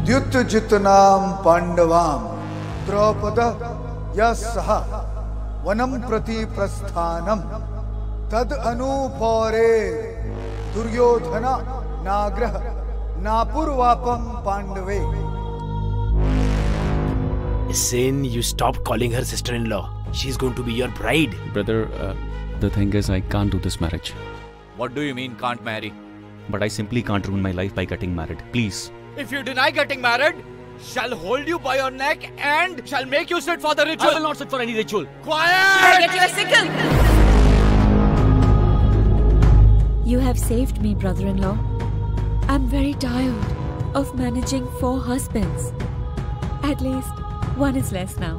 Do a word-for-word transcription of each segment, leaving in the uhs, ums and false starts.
द्युतजितनां पांडवां द्रौपद यः वनम प्रति प्रस्थानम तद अनुपौरे Duryodhan नाग्रह नापुर्वापम पांडवे. Sin, you stop calling her sister-in-law. She's going to be your bride. Brother, uh, the thing is I can't do this marriage. What do you mean can't marry? But I simply can't ruin my life by getting married. Please. If you deny getting married, shall hold you by your neck and shall make you sit for the ritual. I will not sit for any ritual. Quiet! I get you a sickle? You have saved me, brother-in-law. I'm very tired of managing four husbands. At least one is less now.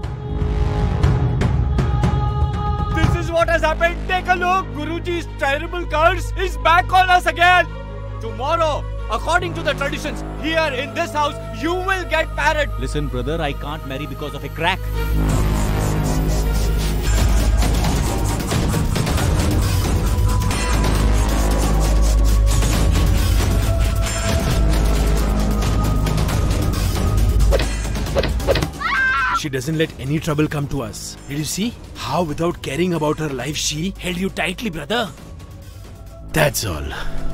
This is what has happened. Take a look. Guruji's terrible curse is back on us again. Tomorrow, according to the traditions, here in this house, you will get married. Listen, brother, I can't marry because of a crack. She doesn't let any trouble come to us. Did you see how without caring about her life she held you tightly, brother? That's all.